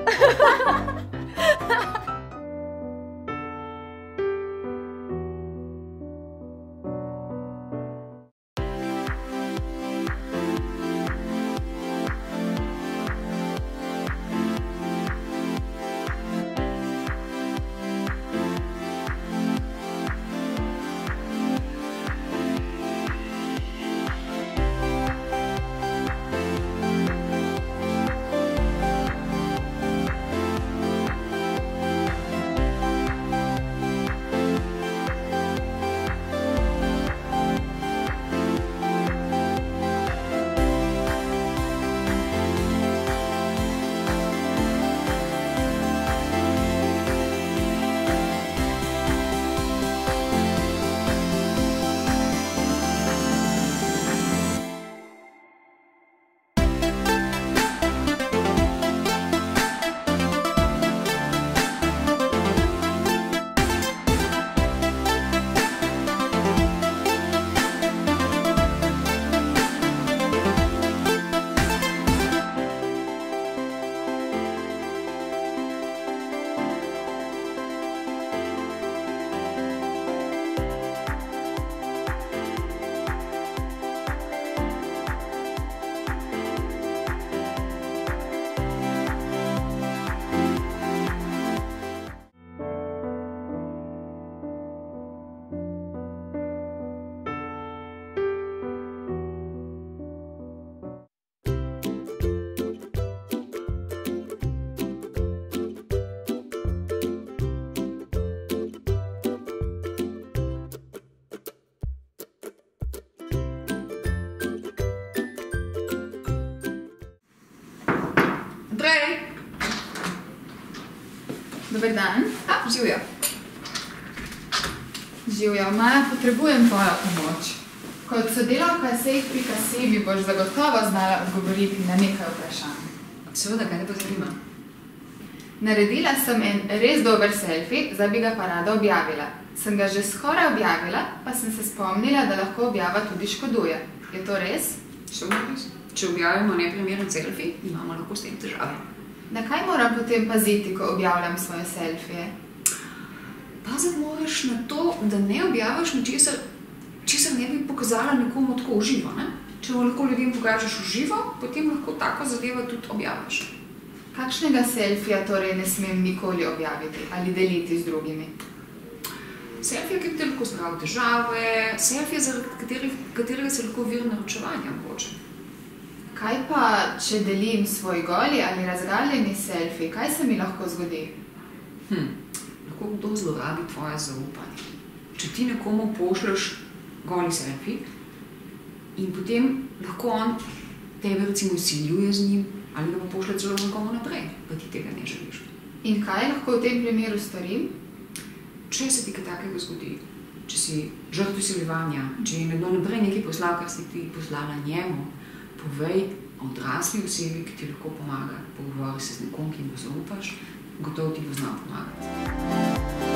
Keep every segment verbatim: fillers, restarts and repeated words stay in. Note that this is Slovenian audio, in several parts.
Andrej! Dober dan. A, živjo. Živjo, Maja, potrebujem tvojo pomoč. Kot sodelavka Safe pika si mi boš zagotovo znala odgovoriti na nekaj vprašanj. Seveda, kaj te pa zanima? Naredila sem en res dober selfie, zdaj bi ga pa rada objavila. Sem ga že skoraj objavila, pa sem se spomnila, da lahko objava tudi škoduje. Je to res? Še res? Če objavimo neprimeren selfie, imamo lahko s tem težave. Na kaj moram potem paziti, ko objavljam svoje selfije? Paziti moraš na to, da ne objaviš ničesar, česar ne bi pokazala nekomu tako v živo, ne? Če lahko ljudem pokažeš v živo, potem lahko tako zadevo tudi objaviš. Kakšnega selfija torej ne smem nikoli objaviti ali deliti z drugimi? Selfije, ki bi te lahko spravil težave, selfije, zaradi katerega se lahko vir naročevanja mogoče. Kaj pa, če delim svoj goli ali razgaljeni selfij, kaj se mi lahko zgodi? Hm, lahko kdo zlorabi tvoje zaupanje. Če ti nekomu pošlješ goli selfij in potem lahko on tebe recimo izsiljuje z njim ali ga pa pošlje celo nekomu naprej, pa ti tega ne želiš. In kaj lahko v tem primeru storim? Če se ti kaj takega zgodi, če si žrtev izsiljevanja, če je nekdo naprej nekaj poslal, kar si ti poslala njemu, povej odrasli osebi, ki ti lahko pomaga. Pogovori se z nekom, ki mu zaupaš, gotovo ti bo znal pomagati.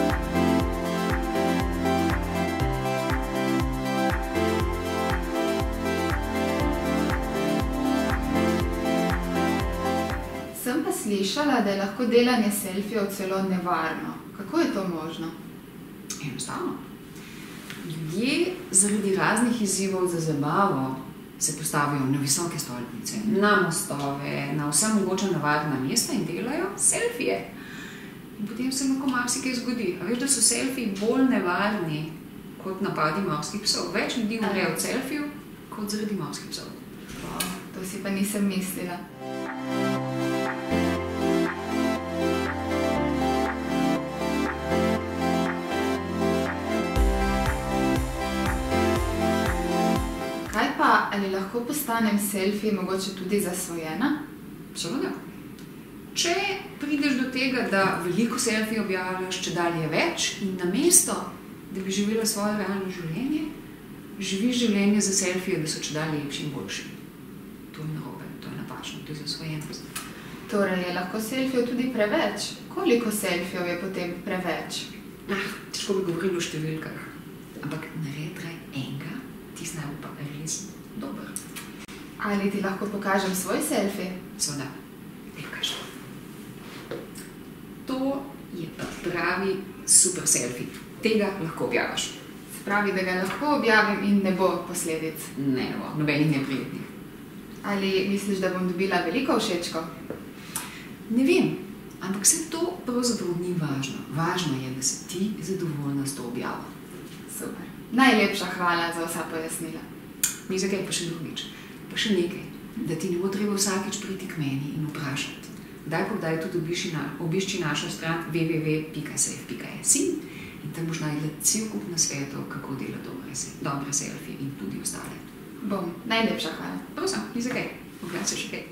Sem pa slišala, da je lahko delanje selfijev celo nevarno. Kako je to možno? Enostavno. Ljudje zaradi raznih izzivov za zabavo se postavijo na visoke stolpnice, na mostove, na vse mogoče nevarna mesta in delajo selfije. In potem se lahko marsikaj zgodi. A veš, da so selfiji bolj nevarni kot napadi morskih psov? Več ljudi umre od selfijev kot zaradi morskih psov. Wow, to si pa nisem mislila. Ali lahko postanem selfij mogoče tudi zasvojena? Seveda. Če prideš do tega, da veliko selfij objavljaš, če dalje več in namesto, da bi živela svoje realno življenje, živiš življenje za selfije, da so če dalje lepši in boljši. To je narobe, to je napačno, to je zasvojenost. Torej je lahko selfijev tudi preveč? Koliko selfijev je potem preveč? Ah, težko bi govorili o številkah, ampak naredi enega, ti znaj pa res dober. Ali ti lahko pokažem svoj selfij? Seveda, ne pokažem. pravi super selfie. Tega lahko objaviš. Se pravi, da ga lahko objavim in ne bo posledic. Ne, ne bo, nobenih neprijetnih. Ali misliš, da bom dobila veliko všečkov? Ne vem, ampak vse to pravzaprav ni važno. Važno je, da si ti zadovoljna s to objavo. Super. Najlepša hvala za vsa pojasnila. Ni za kaj, pa še drugič. Pa še nekaj, da ti ne bo treba vsakič priti k meni in vprašati. Kdaj pa kdaj tudi obišči našo stran w w w pika safe pika s in tam boš najdla cel kup nasvetov, kako delati dobre selfie in tudi ostale. Bom. Najlepša hvala. Prosim, ni za kaj. Oglasi še kaj.